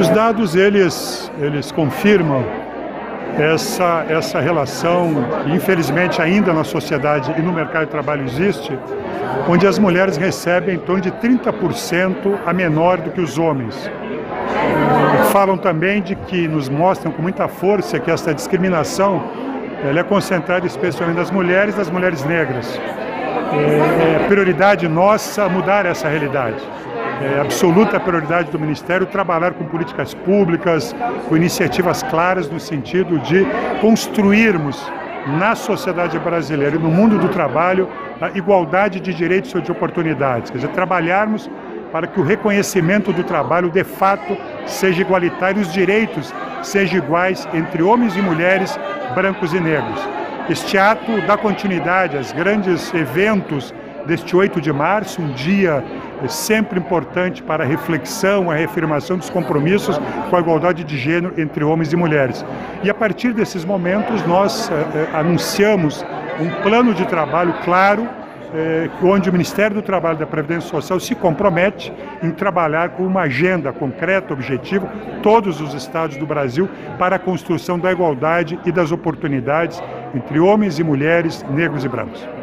Os dados, eles confirmam essa relação que, infelizmente, ainda na sociedade e no mercado de trabalho existe, onde as mulheres recebem em torno de 30% a menor do que os homens. Falam também de que nos mostram com muita força que essa discriminação ela é concentrada especialmente nas mulheres e das mulheres negras. É prioridade nossa mudar essa realidade. É absoluta prioridade do Ministério trabalhar com políticas públicas, com iniciativas claras no sentido de construirmos na sociedade brasileira e no mundo do trabalho a igualdade de direitos e de oportunidades. Quer dizer, trabalharmos para que o reconhecimento do trabalho de fato seja igualitário e os direitos sejam iguais entre homens e mulheres, brancos e negros. Este ato dá continuidade aos grandes eventos deste 8 de março, um dia sempre importante para a reflexão, a reafirmação dos compromissos com a igualdade de gênero entre homens e mulheres. E a partir desses momentos nós anunciamos um plano de trabalho claro, onde o Ministério do Trabalho e da Previdência Social se compromete em trabalhar com uma agenda concreta, objetiva, todos os estados do Brasil, para a construção da igualdade e das oportunidades entre homens e mulheres, negros e brancos.